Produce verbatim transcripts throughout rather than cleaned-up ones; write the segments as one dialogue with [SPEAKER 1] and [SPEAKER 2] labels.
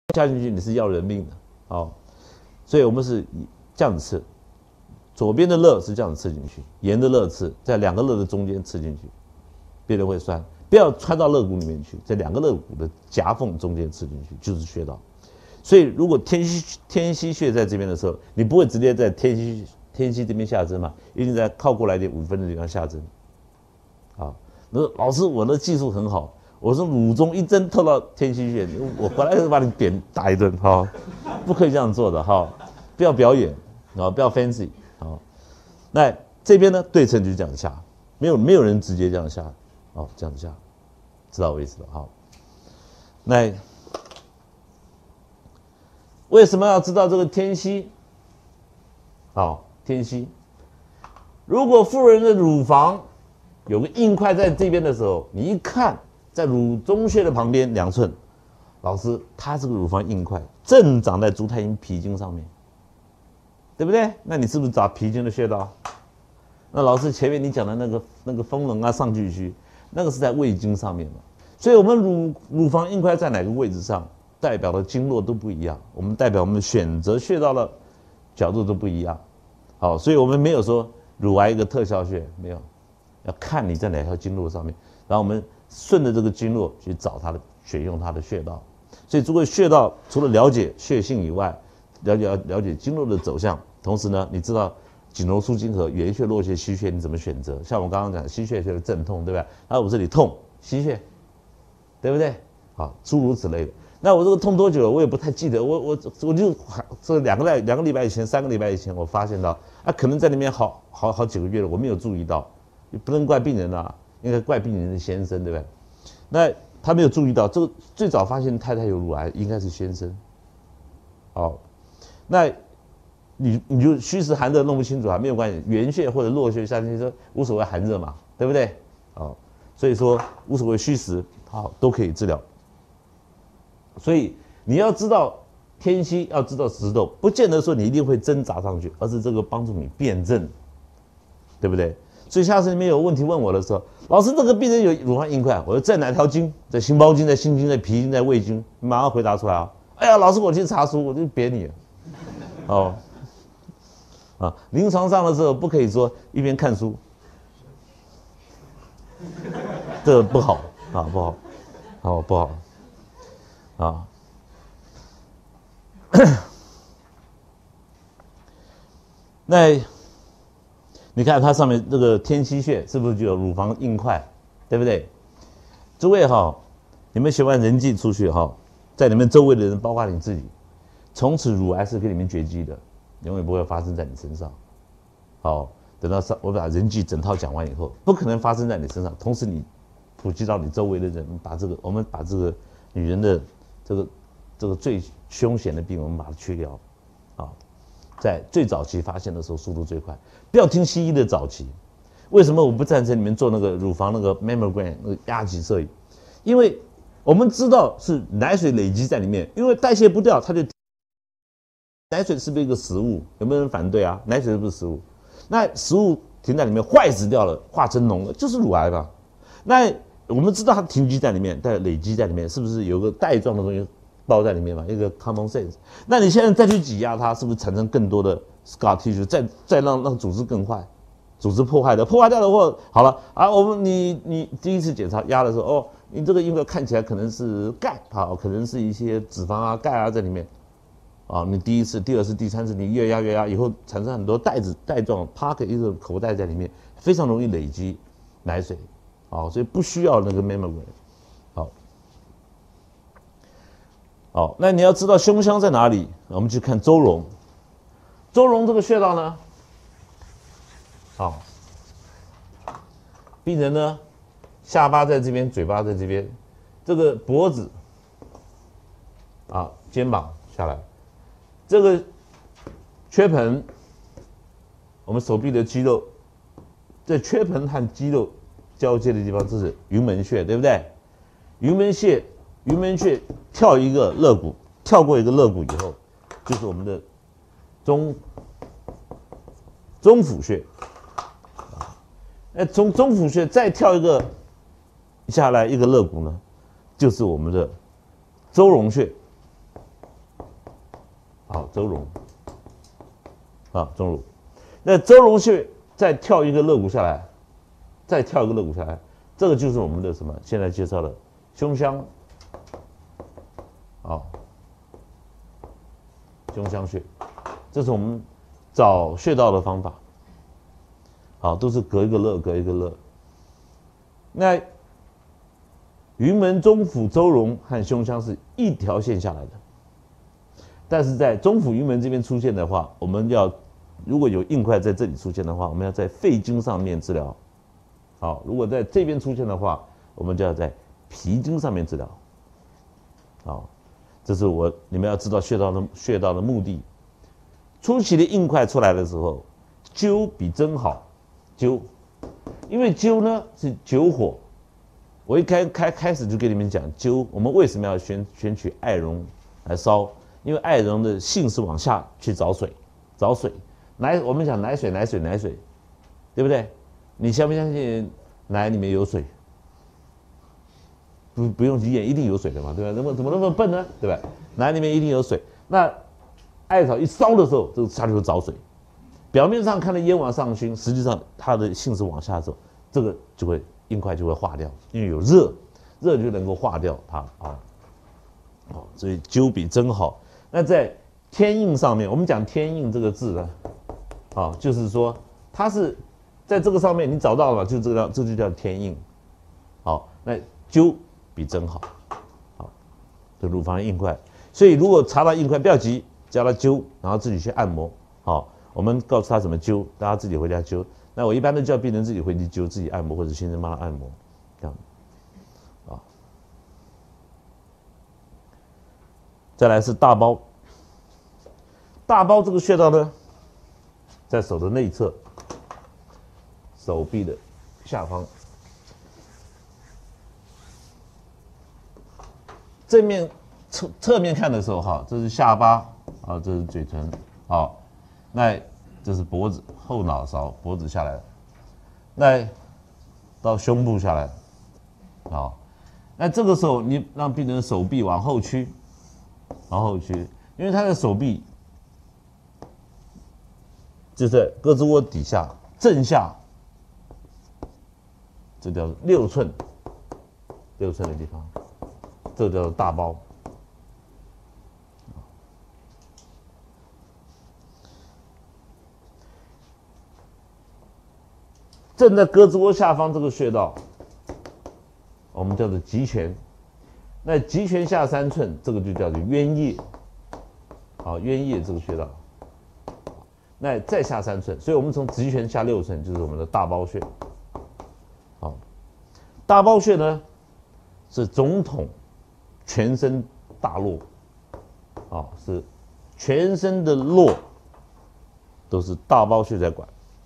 [SPEAKER 1] 下进去你是要人命的，好，所以我们是这样子刺，左边的肋是这样子刺进去，沿着肋刺，在两个肋的中间刺进去，别人会酸，不要穿到肋骨里面去，在两个肋骨的夹缝中间刺进去就是穴道。所以如果天溪天溪穴在这边的时候，你不会直接在天溪天溪这边下针嘛，一定在靠过来点五分的地方下针。好，那老师我的技术很好，我说乳中一针透到天溪穴，我回来就把你扁打一顿，哈，不可以这样做的哈，不要表演啊，不要 fancy 好，那这边呢对称就这样下，没有没有人直接这样下，哦，这样下，知道我意思了哈。那为什么要知道这个天溪？好，天溪，如果妇人的乳房有个硬块在这边的时候，你一看，在乳中穴的旁边两寸，老师，他这个乳房硬块正长在足太阴脾经上面，对不对？那你是不是找脾经的穴道？那老师前面你讲的那个那个风棱啊、上巨虚，那个是在胃经上面嘛？所以我们乳乳房硬块在哪个位置上？代表的经络都不一样，我们代表我们选择穴道的角度都不一样。好，所以我们没有说乳癌一个特效穴，没有，要看你在哪条经络上面，然后我们顺着这个经络去找它的选用它的穴道。所以这个穴道除了了解穴性以外，了解了解经络的走向，同时呢，你知道颈柔枢经和原穴、络穴、溪穴你怎么选择？像我刚刚讲溪穴就是阵痛，对吧？啊，我这里痛，溪穴，对不对？好，诸如此类的。那我这个痛多久了？我也不太记得。我我我就这两个礼两个礼拜以前、三个礼拜以前，我发现到啊，可能在里面好好好几个月了，我没有注意到，也不能怪病人啊，应该怪病人的先生，对不对？那他没有注意到，这个最早发现太太有乳癌应该是先生。好，那你你就虚实寒热弄不清楚啊，没有关系，原穴或者络穴下去说无所谓寒热嘛，对不对？好，所以说无所谓虚实，好都可以治疗。所以你要知道天溪，要知道石头，不见得说你一定会针扎上去，而是这个帮助你辨证，对不对？所以下次你们有问题问我的时候，老师这个病人有乳房硬块，我说在哪条经？在心包经，在心经，在脾经，在胃经，你马上回答出来啊！哎呀，老师我去查书，我就别你了。哦，啊，临床上的时候不可以说一边看书，这个不好啊，不好，好不好？啊，那你看它上面这个天溪穴是不是就有乳房硬块，对不对？诸位哈，你们学完人际出去哈，在你们周围的人，包括你自己，从此乳癌是跟你们绝迹的，永远不会发生在你身上。好，等到我把人际整套讲完以后，不可能发生在你身上。同时你普及到你周围的人，把这个我们把这个女人的这个这个最凶险的病，我们把它去掉，啊，在最早期发现的时候速度最快。不要听西医的早期，为什么我不赞成你们做那个乳房那个 mammogram 那个压脊摄影？因为我们知道是奶水累积在里面，因为代谢不掉，它就奶水是不是一个食物？有没有人反对啊？奶水是不是食物？那食物停在里面坏死掉了，化成脓了，就是乳癌吧？那我们知道它停积在里面，但累积在里面，是不是有个带状的东西包在里面嘛？一个 common sense。那你现在再去挤压它，是不是产生更多的 scar tissue， 再再让让组织更坏，组织破坏的，破坏掉的话，好了啊，我们你你第一次检查压的时候，哦，你这个硬块看起来可能是钙啊，可能是一些脂肪啊、钙啊在里面。啊，你第一次、第二次、第三次，你越压越压，以后产生很多带子、带状 pocket 一个口袋在里面，非常容易累积奶水，啊，所以不需要那个 mammogram。好，好，那你要知道胸腔在哪里，我们去看周荣。周荣这个穴道呢，好，病人呢，下巴在这边，嘴巴在这边，这个脖子，啊，肩膀下来。这个缺盆，我们手臂的肌肉，在缺盆和肌肉交接的地方，这是云门穴，对不对？云门穴，云门穴跳一个肋骨，跳过一个肋骨以后，就是我们的中中府穴。那从中府穴再跳一个下来一个肋骨呢，就是我们的周荣穴。 周荣，啊，中乳。那周荣穴再跳一个肋骨下来，再跳一个肋骨下来，这个就是我们的什么？现在介绍的胸腔，啊，胸腔穴，这是我们找穴道的方法。好，都是隔一个肋，隔一个肋。那云门、中府、周荣和胸腔是一条线下来的，但是在中府、云门这边出现的话，我们要如果有硬块在这里出现的话，我们要在肺经上面治疗。好，如果在这边出现的话，我们就要在脾经上面治疗。好，这是我你们要知道穴道的穴道的目的。初期的硬块出来的时候，灸比针好。灸，因为灸呢是灸火。我一开开开始就跟你们讲灸，我们为什么要选选取艾绒来烧？因为艾绒的性是往下去找水，找水。奶我们讲奶水，奶水，奶水，对不对？你相不相信奶里面有水？不不用去验，一定有水的嘛，对吧？怎么怎么那么笨呢？对吧？奶里面一定有水。那艾草一烧的时候，这个下去会找水。表面上看的烟往上熏，实际上它的性是往下走，这个就会硬块就会化掉，因为有热，热就能够化掉它啊。哦，所以灸比针好。那在天印上面，我们讲天印这个字呢，啊，就是说它是在这个上面你找到了，就这个这就叫天印。好，那灸比针好，好，这乳房硬块。所以如果查到硬块，不要急，叫他灸，然后自己去按摩，好。我们告诉他怎么灸，大家自己回家灸。那我一般都叫病人自己回去灸，自己按摩或者先生帮他按摩，这样。啊，再来是大包。大包这个穴道呢，在手的内侧，手臂的下方。正面侧侧面看的时候，哈，这是下巴啊，这是嘴唇，好。那这是脖子、后脑勺，脖子下来，那到胸部下来，好，那这个时候你让病人手臂往后屈，往后屈，因为他的手臂就在胳肢窝底下正下，这叫六寸，六寸的地方，这叫做大包。正在胳肢窝下方这个穴道，我们叫做极泉。那极泉下三寸，这个就叫做渊叶。好，渊叶这个穴道，那再下三寸，所以我们从极泉下六寸就是我们的大包穴。好，大包穴呢是总统全身大络，啊，是全身的络都是大包穴在管。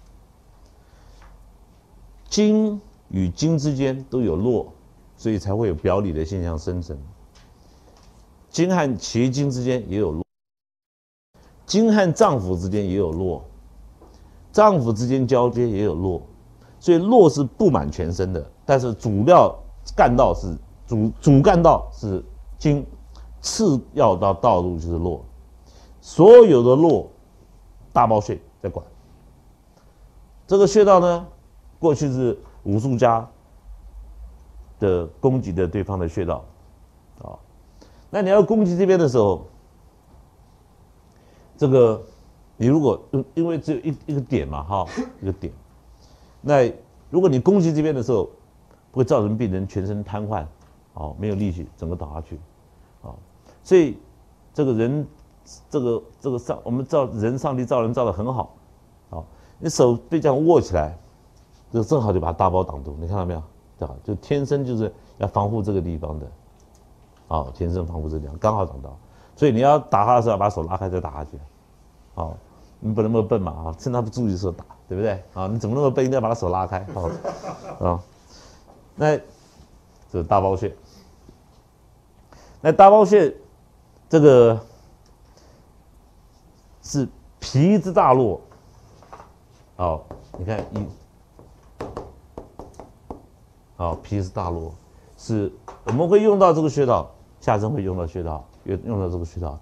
[SPEAKER 1] 筋与筋之间都有络，所以才会有表里的现象生成。筋和茄筋之间也有络，筋和脏腑之间也有络，脏腑之间交接也有络，所以络是布满全身的。但是主要干道是主主干道是筋，次要到道路就是络。所有的络，大包穴在管。这个穴道呢？过去是武术家的攻击的对方的穴道，啊，那你要攻击这边的时候，这个你如果因为只有一一个点嘛，哈，一个点，那如果你攻击这边的时候，会造成病人全身瘫痪，哦，没有力气，整个倒下去，啊，所以这个人，这个这个上我们造人上帝造人造得很好，好，你手被这样握起来。就正好就把大包挡住，你看到没有？对吧？就天生就是要防护这个地方的，哦，天生防护这个地方，刚好挡到。所以你要打他的时候，要把手拉开再打下去。好，你不能那么笨嘛啊！趁他不注意的时候打，对不对？啊，你怎么那么笨？一定要把他手拉开。好，啊，那这是大包穴。那大包穴这个是脾之大络。好，你看一。好，脾是大络，是我们会用到这个穴道，下针会用到穴道，用用到这个穴道。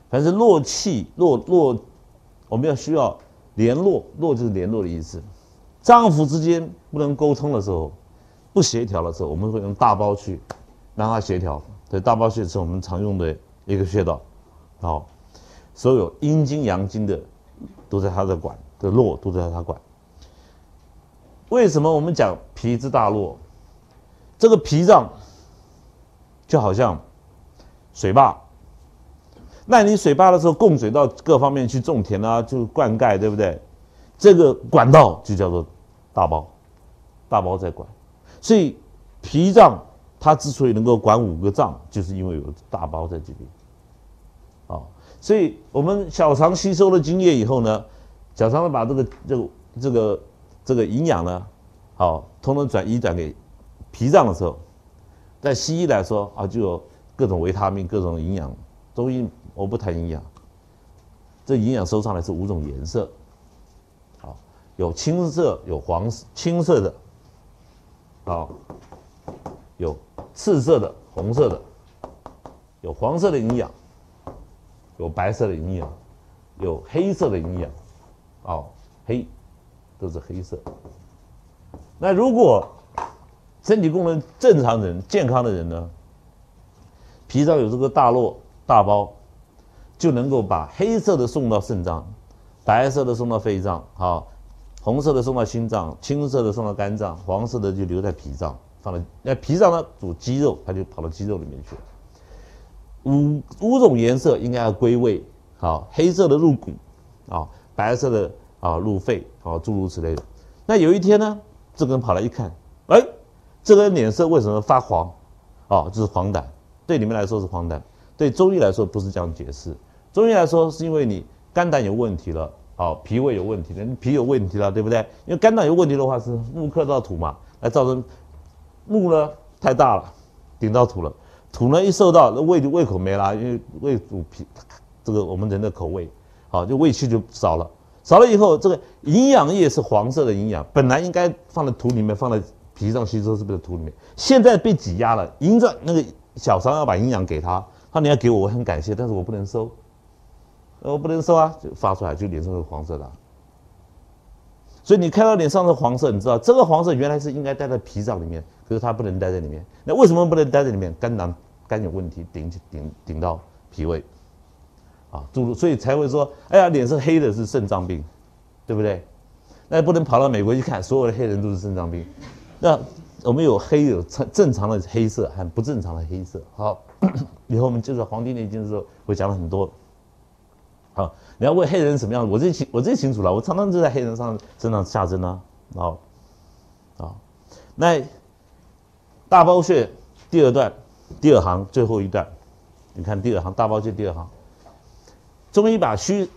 [SPEAKER 1] 凡是络气络络，我们要需要联络，络就是联络的意思。脏腑之间不能沟通的时候，不协调的时候，我们会用大包穴让它协调。所以大包穴是我们常用的一个穴道。好，所有阴经阳经的都在它的管的络都在它管。为什么我们讲脾之大络？这个脾脏就好像水坝，那你水坝的时候供水到各方面去种田啊，就灌溉，对不对？这个管道就叫做大包，大包在管。所以脾脏它之所以能够管五个脏，就是因为有大包在这边。好，所以我们小肠吸收了津液以后呢，小肠把这个这个这个这个营养呢，好，通通转移转给脾脏的时候，在西医来说啊，就有各种维他命、各种营养。中医我不谈营养，这营养收上来是五种颜色，好，有青色、有黄青色的，好，有赤色的、红色的，有黄色的营养，有白色的营养，有黑色的营养，哦，黑都是黑色。那如果身体功能正常人、健康的人呢，脾脏有这个大络大包，就能够把黑色的送到肾脏，白色的送到肺脏，好，红色的送到心脏，青色的送到肝脏，黄色的就留在脾脏，放在那脾脏呢主肌肉，它就跑到肌肉里面去了。五五种颜色应该要归位，好，黑色的入骨，啊，白色的啊入肺，啊，诸如此类的。那有一天呢，这个人跑来一看，哎，这个人脸色为什么发黄？哦，这是黄疸，对你们来说是黄疸。对中医来说不是这样解释，中医来说是因为你肝胆有问题了，哦，脾胃有问题了，你脾有问题了，对不对？因为肝胆有问题的话是木克到土嘛，来造成木呢太大了，顶到土了，土呢一受到，那胃就胃口没了，因为胃主脾，这个我们人的口味，好，就胃气就少了，少了以后，这个营养液是黄色的营养，本来应该放在土里面，放在脾脏吸收，是不是土里面？现在被挤压了，营脏那个小肠要把营养给他。他你要给我，我很感谢，但是我不能收，我不能收啊，就发出来，就脸上是黄色的、啊。所以你看到脸上的黄色，你知道这个黄色原来是应该待在脾脏里面，可是它不能待在里面。那为什么不能待在里面？肝囊肝有问题，顶顶顶到脾胃，啊，诸如所以才会说，哎呀，脸是黑的是肾脏病，对不对？那不能跑到美国去看，所有的黑人都是肾脏病。那我们有黑有正常的黑色和不正常的黑色，好。以后我们介绍《黄帝内经》的时候会讲了很多。好，你要问黑人什么样，我最清我最清楚了。我常常就在黑人上身上下针啊。好，好，那大包穴第二段第二行最后一段，你看第二行大包穴第二行，中医把虚，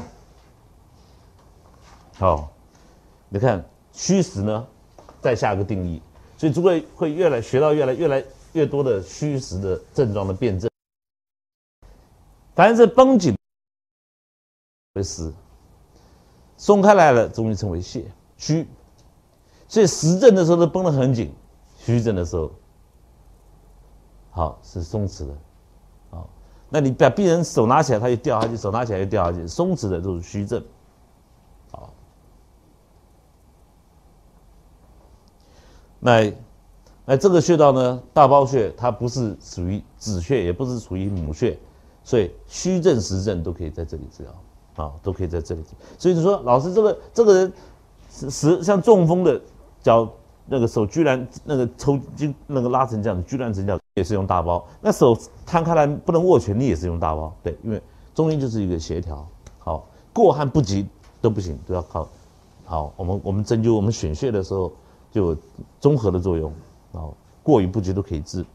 [SPEAKER 1] 好，你看虚实呢，再下一个定义，所以诸位会越来学到越来越来。越多的虚实的症状的辩证，凡是绷紧为实，松开来了，中医称为泄虚。所以实症的时候都绷得很紧，虚症的时候，好是松弛的，好，那你把病人手拿起来，他就掉下去；手拿起来就掉下去，松弛的都是虚症，好，那。那这个穴道呢，大包穴它不是属于子穴，也不是属于母穴，所以虚症实症都可以在这里治疗，啊，都可以在这里治疗。所以你说，老师这个这个人实像中风的脚那个手居然那个抽筋那个拉成这样，居然成这样，也是用大包。那手摊开来不能握拳，你也是用大包，对，因为中医就是一个协调，好，过和不及都不行，都要靠好。我们我们针灸我们选穴的时候就有综合的作用。哦，过与不及都可以治。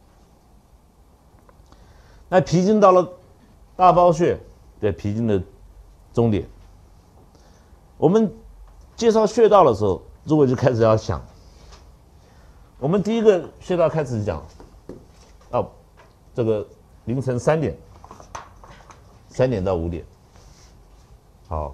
[SPEAKER 1] 那脾经到了大包穴，对脾经的终点。我们介绍穴道的时候，诸位就开始要想，我们第一个穴道开始讲，哦，这个凌晨三点，三点到五点，好，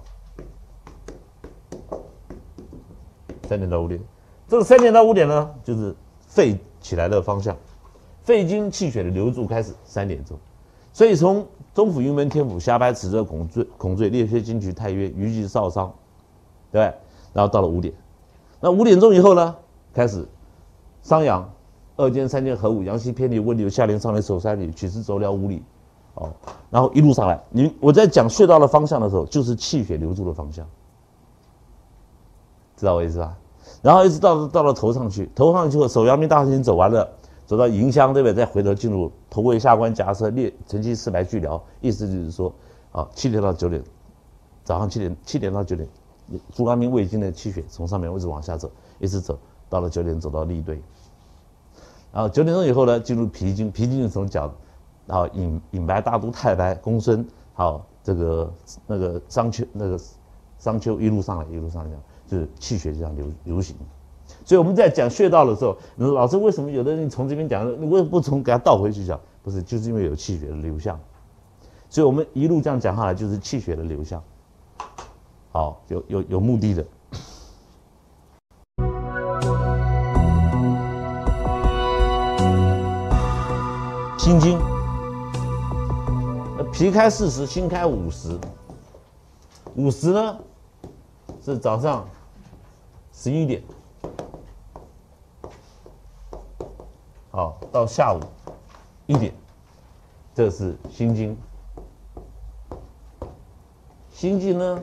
[SPEAKER 1] 三点到五点，这个三点到五点呢，就是肺起来的方向，肺经气血的流注开始三点钟， 所以从中府、云门、天府、下拍、尺泽、孔最、孔最、列缺、金渠、太岳、虞姬、少商，对不对？然后到了五点，那五点钟以后呢，开始商阳、二间、三间合五，阳西偏离、温流、下廉、上廉、手三里、曲师、走辽五里，哦，然后一路上来。你我在讲穴道的方向的时候，就是气血流注的方向，知道我意思吧？然后一直到到了头上去，头上去后，手阳明大肠经走完了。走到迎香，对不对？再回头进入头位下关夹舌列承气四白俱疗，意思就是说，啊，七点到九点，早上七点七点到九点，足阳明胃经的气血从上面一直往下走，一直走到了九点走到立兑，然后九点钟以后呢，进入脾经，脾经就从脚，然后引引白大都太白公孙，好这个那个商丘那个商丘一路上来一路上来讲，就是气血这样流流行。所以我们在讲穴道的时候，老师为什么有的人从这边讲，你为什么不从给他倒回去讲？不是，就是因为有气血的流向。所以我们一路这样讲下来，就是气血的流向。好，有有有目的的。心经，脾开四十，心开五十。五十呢是早上十一点。好，到下午一点，这是心经。心经呢，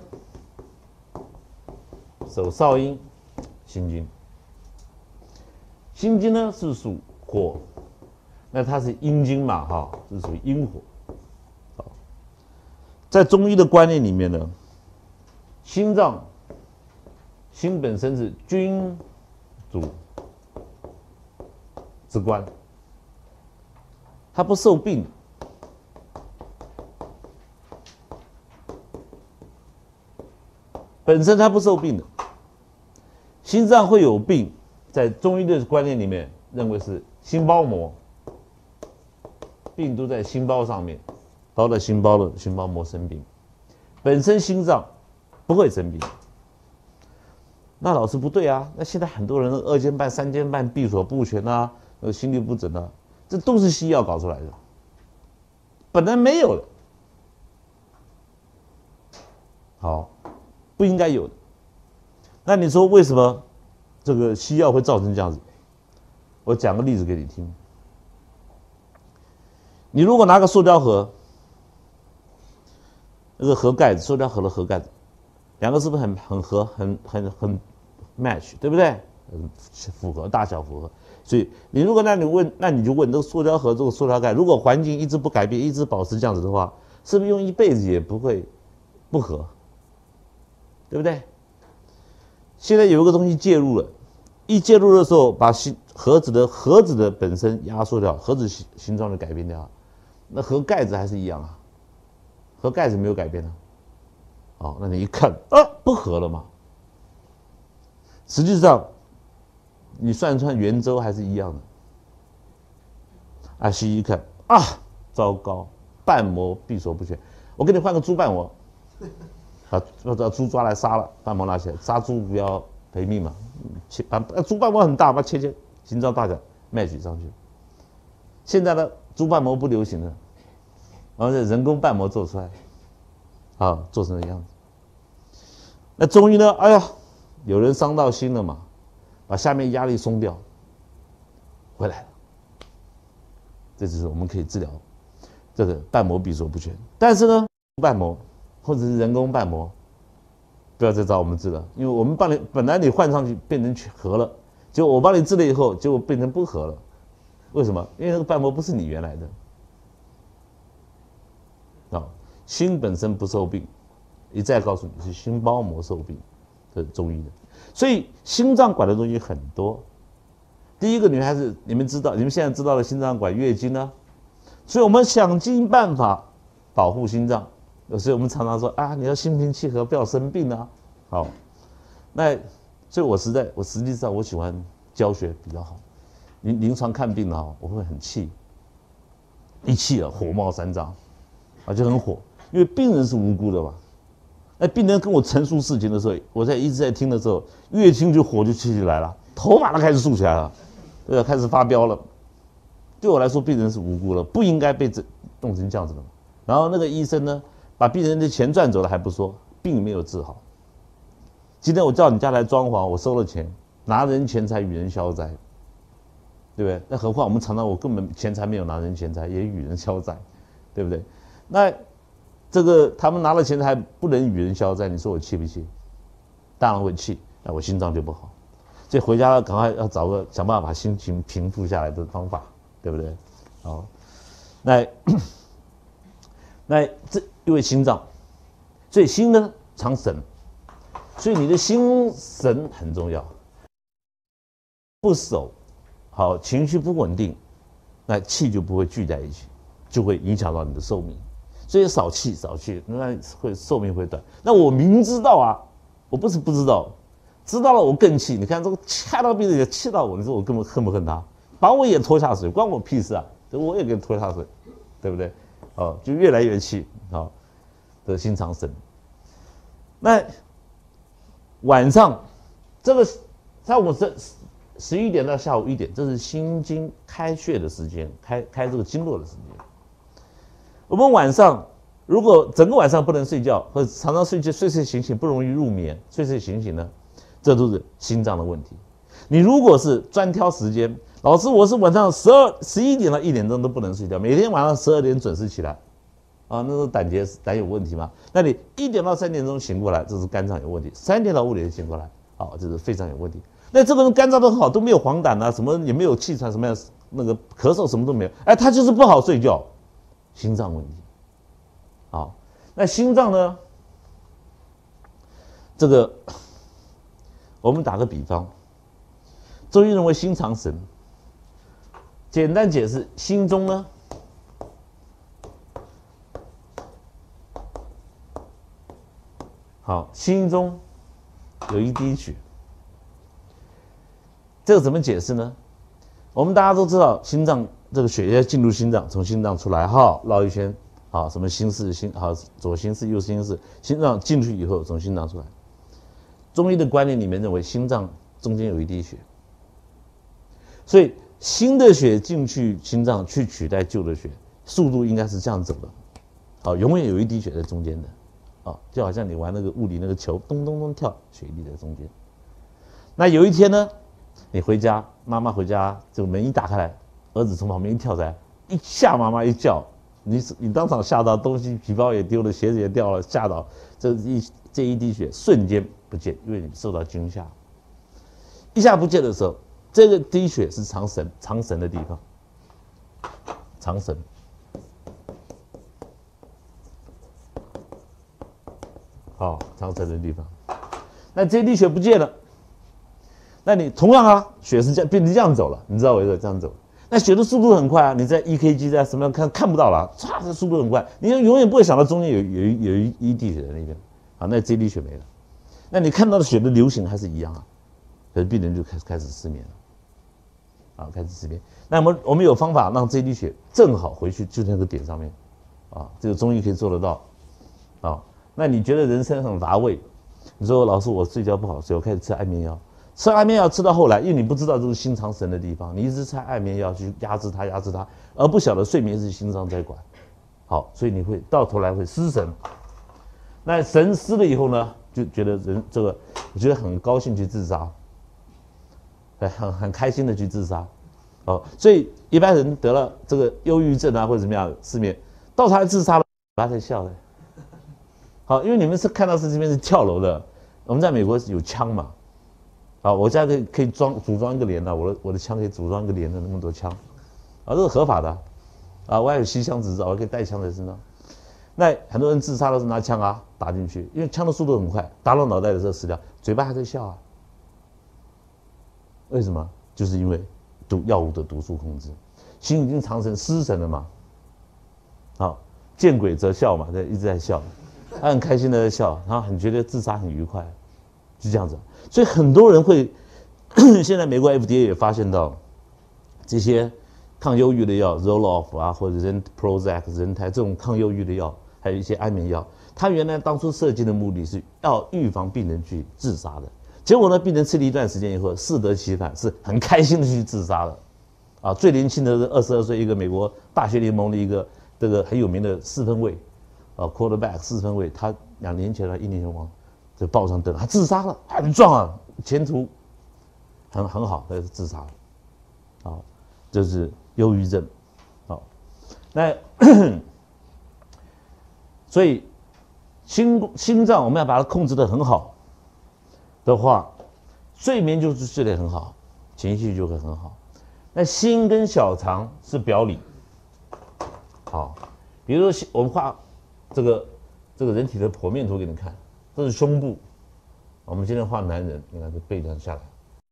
[SPEAKER 1] 手少阴，心经。心经呢是属火，那它是阴经嘛，哈，是属于阴火。好，在中医的观念里面呢，心脏，心本身是君主之官，它不受病，本身它不受病的。心脏会有病，在中医的观念里面认为是心包膜，病都在心包上面，包在心包的心包膜生病，本身心脏不会生病。那老师不对啊，那现在很多人二尖瓣、三尖瓣、闭锁不全啊。呃，心律不整啊，这都是西药搞出来的，本来没有的，好，不应该有的。那你说为什么这个西药会造成这样子？我讲个例子给你听。你如果拿个塑胶盒，那个盒盖子，塑胶盒的盒盖子，两个是不是很很合、很很很 match， 对不对？嗯，符合，大小符合。所以你如果那你问，那你就问这个塑胶盒这个塑料盖，如果环境一直不改变，一直保持这样子的话，是不是用一辈子也不会不合？对不对？现在有一个东西介入了，一介入的时候，把形盒子的盒子的本身压缩掉，盒子形形状就改变掉，那盒盖子还是一样啊，盒盖子没有改变啊。好，那你一看啊，不合了嘛。实际上。你算算圆周还是一样的，啊，西医看啊，糟糕，瓣膜闭锁不全，我给你换个猪瓣膜，把把猪抓来杀了，瓣膜拿起来，杀猪不要赔命嘛，切把猪瓣膜很大，把它切切，形状大小 match 上去。现在的猪瓣膜不流行了，然后人工瓣膜做出来，啊，做成这样子。那中医呢？哎呀，有人伤到心了嘛。把下面压力松掉，回来了。这就是我们可以治疗这个瓣膜闭锁不全。但是呢，瓣膜或者是人工瓣膜，不要再找我们治了，因为我们帮你本来你换上去变成合了，结果我帮你治了以后，结果变成不合了。为什么？因为那个瓣膜不是你原来的。啊，心本身不受病，一再告诉你是心包膜受病，这是中医的。所以心脏管的东西很多。第一个，女孩子，你们知道，你们现在知道了心脏管月经呢，所以我们想尽办法保护心脏。所以我们常常说啊，你要心平气和，不要生病啊。好，那所以我实在，我实际上我喜欢教学比较好。临临床看病啊，我会很气，一气啊火冒三丈，啊就很火，因为病人是无辜的嘛。那病人跟我陈述事情的时候，我在一直在听的时候，越听就火就气起来了，头发都开始竖起来了，对吧？开始发飙了。对我来说，病人是无辜了，不应该被这弄成这样子的嘛。然后那个医生呢，把病人的钱赚走了还不说，病没有治好。今天我叫你家来装潢，我收了钱，拿人钱财与人消灾，对不对？那何况我们常常我根本钱财没有拿人钱财，也与人消灾，对不对？那这个他们拿了钱财不能与人消灾，你说我气不气？当然会气，那我心脏就不好。所以回家赶快要找个想办法把心情平复下来的方法，对不对？好，那那这因为心脏，所以心呢藏神，所以你的心神很重要。不守好，情绪不稳定，那气就不会聚在一起，就会影响到你的寿命。所以少气少气，那会寿命会短。那我明知道啊，我不是不知道。知道了我更气，你看这个掐到病人也气到我，你说我根本恨不恨他，把我也拖下水，关我屁事啊！我也给拖下水，对不对？哦，就越来越气，好、哦，这心藏神。那晚上这个上午十十一点到下午一点，这是心经开穴的时间，开开这个经络的时间。我们晚上如果整个晚上不能睡觉，或者常常睡觉睡睡醒醒不容易入眠，睡睡醒醒呢？这都是心脏的问题。你如果是专挑时间，老师我是晚上十二、十一点到一点钟都不能睡觉，每天晚上十二点准时起来，啊，那是胆结胆有问题吗？那你一点到三点钟醒过来，这是肝脏有问题；三点到五点醒过来，啊，这是肺脏有问题。那这个人肝脏都很好，都没有黄疸啊，什么也没有气喘，什么样那个咳嗽什么都没有，哎，他就是不好睡觉，心脏问题。好，那心脏呢？这个。我们打个比方，中医认为心藏神，简单解释，心中呢，好，心中有一滴血，这个怎么解释呢？我们大家都知道，心脏这个血液进入心脏，从心脏出来，哈，绕一圈，好，什么心室、心好左心室、右心室，心脏进去以后从心脏出来。中医的观念里面认为，心脏中间有一滴血，所以新的血进去心脏去取代旧的血，速度应该是这样走的，好，永远有一滴血在中间的，啊，就好像你玩那个物理那个球，咚咚咚跳，血滴在中间。那有一天呢，你回家，妈妈回家，这个门一打开来，儿子从旁边一跳出来，一吓妈妈一叫，你你当场吓到，东西皮包也丢了，鞋子也掉了，吓到，这一这一滴血瞬间不见，因为你受到惊吓。一下不见的时候，这个滴血是藏神藏神的地方，藏神。好，藏神的地方。那这滴血不见了，那你同样啊，血是这样变成这样走了，你知道为什么这样走？那血的速度很快啊，你在 E K G 在什么样看看不到了，唰，这速度很快，你永远不会想到中间有有有一一滴血在那边。好，那这滴血没了，那你看到的血的流行还是一样啊，可是病人就开始开始失眠了，啊，开始失眠。那我们我们有方法让这滴血正好回去就在那个点上面，啊，这个中医可以做得到，啊，那你觉得人生很乏味，你说老师我睡觉不好睡，我开始吃安眠药，吃安眠药吃到后来，因为你不知道这是心藏神的地方，你一直吃安眠药去压制它压制它，而不晓得睡眠是心脏在管，好，所以你会到头来会失神。那神失了以后呢，就觉得人这个，我觉得很高兴去自杀，很很开心的去自杀，哦，所以一般人得了这个忧郁症啊或者怎么样失眠，到他自杀了，他在笑的。好，因为你们是看到是这边是跳楼的，我们在美国有枪嘛，啊，我家可以可以装组装一个连的，我的我的枪可以组装一个连的那么多枪，啊，这是合法的，啊，我还有吸枪执照，我可以带枪在身上。那很多人自杀都是拿枪啊打进去，因为枪的速度很快，打到脑袋的时候死掉，嘴巴还在笑啊。为什么？就是因为毒药物的毒素控制，心已经藏神失神了嘛。好，见鬼则笑嘛，一直在笑，他很开心的在笑，然后很觉得自杀很愉快，就这样子。所以很多人会，现在美国 F D A 也发现到这些抗忧郁的药 Zoloft 啊，或者人 Prozac 人台这种抗忧郁的药。还有一些安眠药，它原来当初设计的目的是要预防病人去自杀的，结果呢，病人吃了一段时间以后，适得其反，是很开心的去自杀了，啊，最年轻的是二十二岁，一个美国大学联盟的一个这个很有名的四分卫，啊 ，quarterback 四分卫，他两年前的一年前王，这报上登，他自杀了，很壮啊，前途很很好，但是自杀了，啊，这是忧郁症，好，那所以心心脏我们要把它控制得很好的话，睡眠就是睡得很好，情绪就会很好。那心跟小肠是表里，好，比如说我们画这个这个人体的剖面图给你看，这是胸部，我们今天画男人，你看这背这样下来，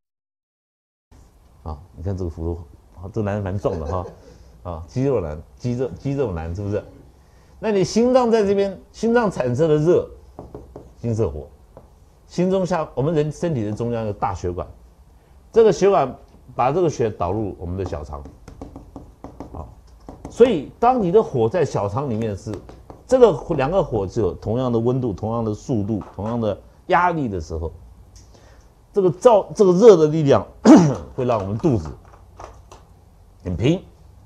[SPEAKER 1] 啊，你看这个幅度，啊，这个男人蛮壮的哈，啊，肌肉男，肌肉肌肉男是不是？那你心脏在这边，心脏产生的热，心摄火，心中下我们人身体的中央有大血管，这个血管把这个血导入我们的小肠，好，所以当你的火在小肠里面是这个两个火只有同样的温度、同样的速度、同样的压力的时候，这个燥这个热的力量会让我们肚子很平。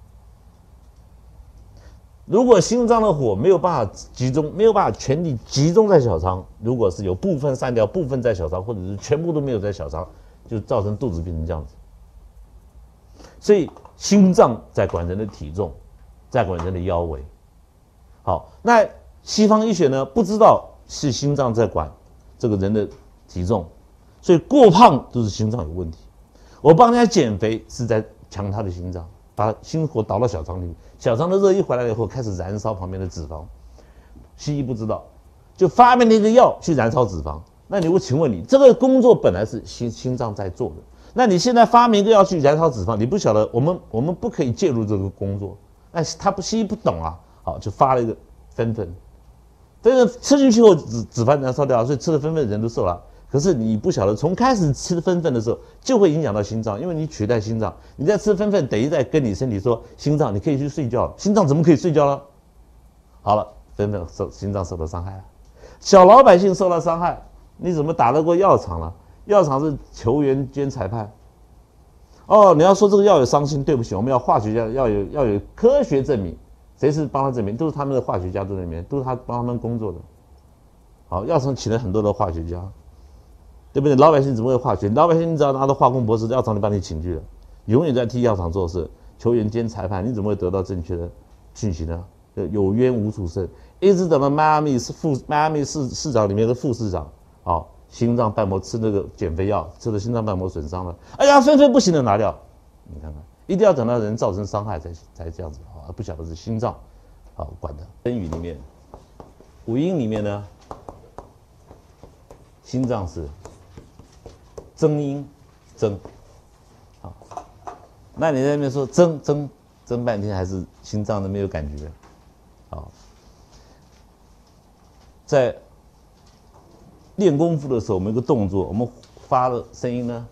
[SPEAKER 1] 如果心脏的火没有办法集中，没有办法全力集中在小肠，如果是有部分散掉，部分在小肠，或者是全部都没有在小肠，就造成肚子变成这样子。所以心脏在管人的体重，在管人的腰围。好，那西方医学呢，不知道是心脏在管这个人的体重，所以过胖都是心脏有问题。我帮人家减肥是在强他的心脏，把心火导到小肠里，小肠的热一回来以后，开始燃烧旁边的脂肪。西医不知道，就发明了一个药去燃烧脂肪。那你我请问你，这个工作本来是心心脏在做的，那你现在发明一个药去燃烧脂肪，你不晓得我们我们不可以介入这个工作。那他不西医不懂啊，好就发了一个芬芬，但是吃进去后脂脂肪燃烧掉，所以吃了芬芬的人都瘦了。可是你不晓得，从开始吃芬芬的时候就会影响到心脏，因为你取代心脏，你在吃芬芬等于在跟你身体说，心脏你可以去睡觉了，心脏怎么可以睡觉呢？好了，芬芬受心脏受到伤害了，小老百姓受到伤害，你怎么打得过药厂了？药厂是球员兼裁判。哦，你要说这个药有伤心，对不起，我们要化学家要有要有科学证明，谁是帮他证明？都是他们的化学家都在里面，都是他帮他们工作的。好，药厂请了很多的化学家。对不对？老百姓怎么会化学？老百姓你只要拿到化工博士，药厂就把你请去了，永远在替药厂做事，球员兼裁判，你怎么会得到正确的讯息呢？有冤无处伸，一直等到迈阿密是副迈阿密市市长里面的副市长，哦，心脏瓣膜吃那个减肥药，吃了心脏瓣膜损伤了，哎呀，纷纷不行的拿掉，你看看，一定要等到人造成伤害才才这样子，啊，不晓得是心脏，好管的。真语里面，五音里面呢，心脏是。增音，增，好，那你在那边说增增增半天，还是心脏都没有感觉，好，在练功夫的时候，我们有个动作，我们发的声音呢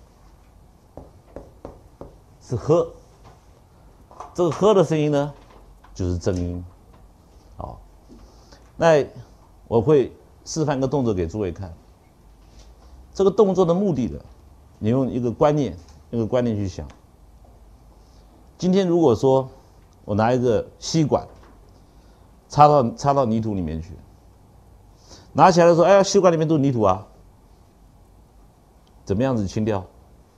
[SPEAKER 1] 是呵，这个呵的声音呢就是增音，好，那我会示范个动作给诸位看，这个动作的目的的。你用一个观念，一个观念去想。今天如果说我拿一个吸管插到插到泥土里面去，拿起来说，哎呀，吸管里面都是泥土啊，怎么样子清掉？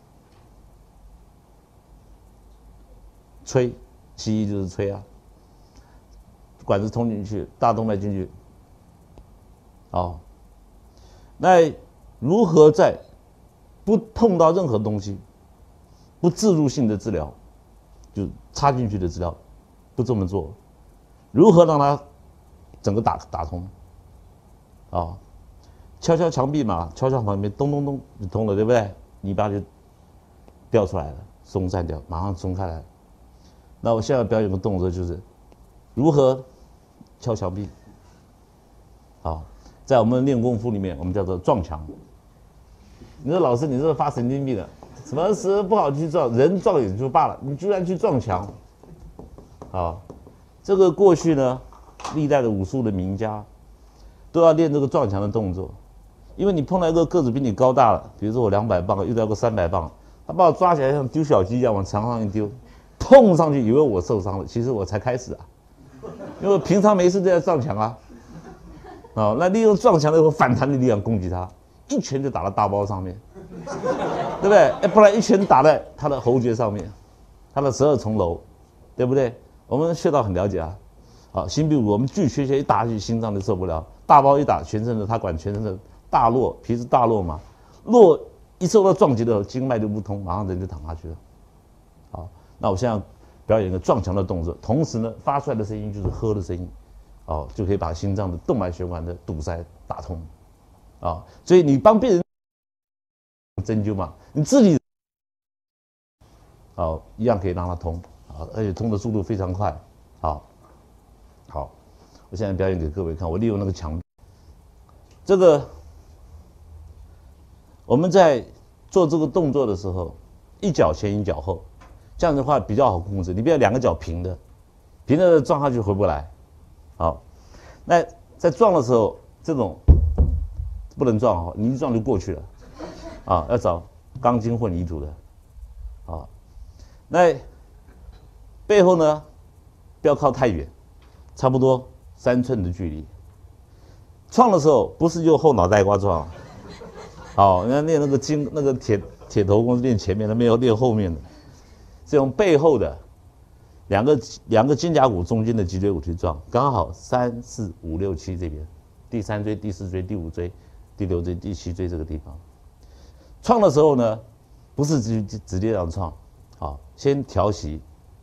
[SPEAKER 1] 吹，西医就是吹啊，管子通进去，大动脉进去，哦，那如何在不碰到任何东西，不置入性的治疗，就插进去的治疗，不这么做，如何让它整个打打通？啊、哦，敲敲墙壁嘛，敲敲旁边，咚咚咚就通了，对不对？泥巴就掉出来了，松散掉，马上松开来。那我现在表演个动作，就是如何敲墙壁。好，在我们练功夫里面，我们叫做撞墙。你说老师，你这是发神经病了？什么时候不好去撞？人撞也就罢了，你居然去撞墙！啊，这个过去呢，历代的武术的名家都要练这个撞墙的动作，因为你碰到一个个子比你高大了，比如说我两百磅，遇到个三百磅，他把我抓起来像丢小鸡一样往墙上一丢，碰上去以为我受伤了，其实我才开始啊！ 因为平常没事都在撞墙啊，哦，那利用撞墙的时候反弹的力量攻击他，一拳就打到大包上面，对不对？哎，不然一拳打在他的喉结上面，他的十二重楼，对不对？我们穴道很了解啊。好，心壁骨我们巨缺血一打下去，心脏就受不了。大包一打，全身的他管全身的大络，皮是大络嘛，络一受到撞击的时候，经脉就不通，马上人就躺下去了。好，那我现在表演一个撞墙的动作，同时呢发出来的声音就是喝的声音，哦，就可以把心脏的动脉血管的堵塞打通。啊、哦，所以你帮病人针灸嘛，你自己哦一样可以让它通，啊，而且通的速度非常快。好。好，我现在表演给各位看。我利用那个墙壁，这个我们在做这个动作的时候，一脚前一脚后，这样的话比较好控制。你不要两个脚平的，平的撞下去回不来。好，那在撞的时候，这种不能撞哦，你一撞就过去了。啊，要找钢筋混凝土的。啊，那背后呢，不要靠太远。差不多三寸的距离，撞的时候不是用后脑袋瓜撞，好，人家练那个筋那个铁铁头功是练前面的，没有练后面的，是用背后的两个两个肩胛骨中间的脊椎骨去撞，刚好三四五六七这边，第三椎、第四椎、第五椎、第六椎、第七椎这个地方，创的时候呢，不是直直接这样创，好，先调息，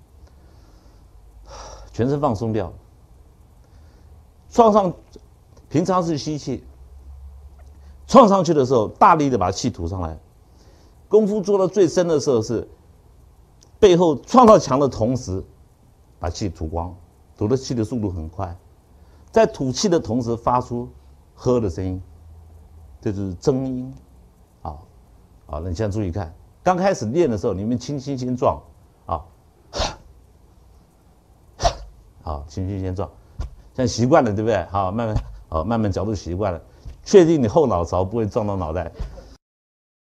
[SPEAKER 1] 全身放松掉。创上，平常是吸气，创上去的时候，大力的把气吐上来。功夫做到最深的时候是背后创到墙的同时，把气吐光，吐的气的速度很快，在吐气的同时发出喝的声音，这就是真音。好，好，那你现在注意看，刚开始练的时候，你们轻轻先撞，啊，好，轻轻先撞。现在习惯了，对不对？好，慢慢，好，慢慢角度习惯了，确定你后脑勺不会撞到脑袋，